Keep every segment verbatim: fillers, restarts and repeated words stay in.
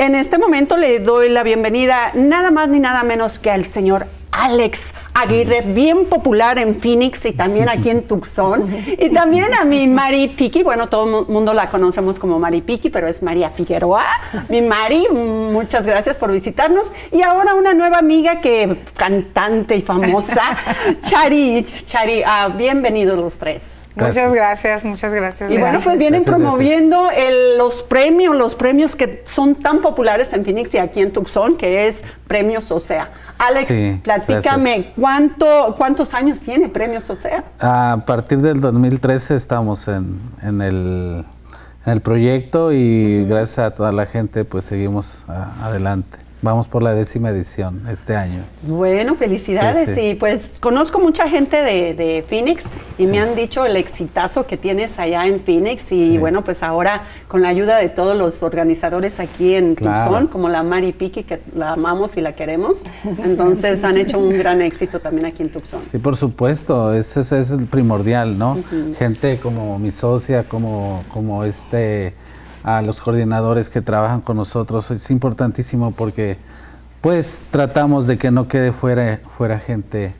En este momento le doy la bienvenida nada más ni nada menos que al señor Alex Aguirre, bien popular en Phoenix y también aquí en Tucson. Y también a mi Mari Piqui, bueno, todo el mundo la conocemos como Mari Piqui, pero es María Figueroa. Mi Mari, muchas gracias por visitarnos. Y ahora una nueva amiga que cantante y famosa, Chari. Chari, uh, bienvenidos los tres. Gracias. Muchas gracias, muchas gracias. Y bueno, pues vienen gracias, promoviendo el, los premios, los premios que son tan populares en Phoenix y aquí en Tucson, que es Premios Osea. Alex, sí, platícame, gracias. ¿cuánto, ¿cuántos años tiene Premios Osea? A partir del dos mil trece estamos en, en, el, en el proyecto y uh-huh. gracias a toda la gente pues seguimos a, adelante. Vamos por la décima edición este año. Bueno, felicidades. Sí, sí. Y pues conozco mucha gente de, de Phoenix y sí. me han dicho el exitazo que tienes allá en Phoenix y sí. bueno, pues ahora con la ayuda de todos los organizadores aquí en claro. Tucson, como la Mari Piqui, que la amamos y la queremos, entonces sí, han sí. hecho un gran éxito también aquí en Tucson. Sí, por supuesto, ese, ese es el primordial, ¿no? Uh-huh. Gente como mi socia, como, como este... a los coordinadores que trabajan con nosotros, es importantísimo porque pues tratamos de que no quede fuera, fuera gente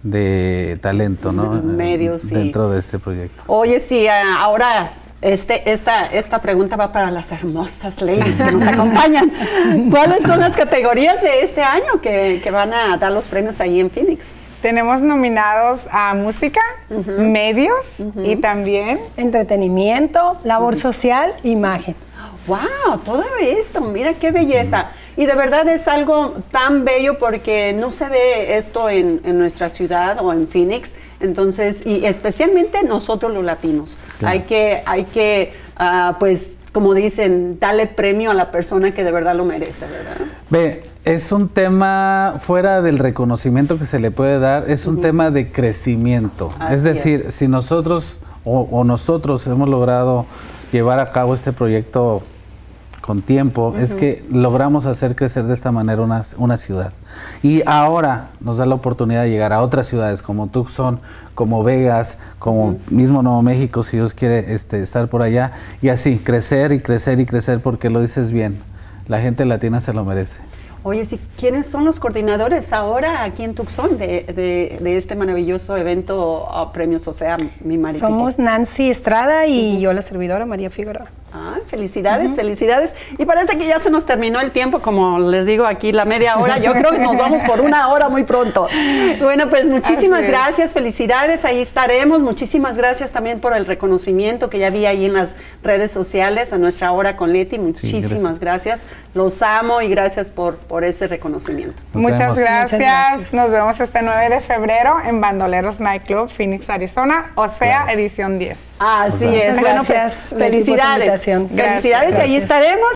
de talento, ¿no? Medios, sí. Dentro de este proyecto. Oye, sí, ahora este, esta, esta pregunta va para las hermosas ladies que nos acompañan. ¿Cuáles son las categorías de este año que, que van a dar los premios ahí en Phoenix? Tenemos nominados a música, uh-huh. medios uh-huh. y también entretenimiento, labor uh-huh. social, imagen. ¡Wow! Todo esto, mira qué belleza. Y de verdad es algo tan bello porque no se ve esto en, en nuestra ciudad o en Phoenix. Entonces, y especialmente nosotros los latinos. Claro. Hay que, hay que uh, pues, como dicen, darle premio a la persona que de verdad lo merece, ¿verdad? Ve, es un tema fuera del reconocimiento que se le puede dar, es un uh-huh. tema de crecimiento. Así es decir, es. si nosotros o, o nosotros hemos logrado llevar a cabo este proyecto con tiempo, uh-huh. es que logramos hacer crecer de esta manera una, una ciudad. Y ahora nos da la oportunidad de llegar a otras ciudades como Tucson, como Vegas, como uh-huh. mismo Nuevo México, si Dios quiere este, estar por allá, y así, crecer y crecer y crecer, porque lo dices bien, la gente latina se lo merece. Oye, sí, ¿quiénes son los coordinadores ahora aquí en Tucson de, de, de este maravilloso evento uh, Premios Osea, mi Mari? Somos Nancy Estrada y uh-huh. yo, la servidora, María Figueroa. Ah, felicidades, uh-huh. felicidades. Y parece que ya se nos terminó el tiempo, como les digo aquí, la media hora. Yo creo que nos vamos por una hora muy pronto. Bueno, pues muchísimas gracias, felicidades, ahí estaremos. Muchísimas gracias también por el reconocimiento que ya vi ahí en las redes sociales, a nuestra hora con Leti. Muchísimas sí, gracias. gracias. Los amo y gracias por, por ese reconocimiento. Muchas gracias. Muchas gracias. Nos vemos este nueve de febrero en Bandoleros Nightclub, Phoenix, Arizona, Osea, claro. edición diez. Así Muchas es. Gracias. Bueno, felicidades. Gracias. Felicidades, y ahí estaremos.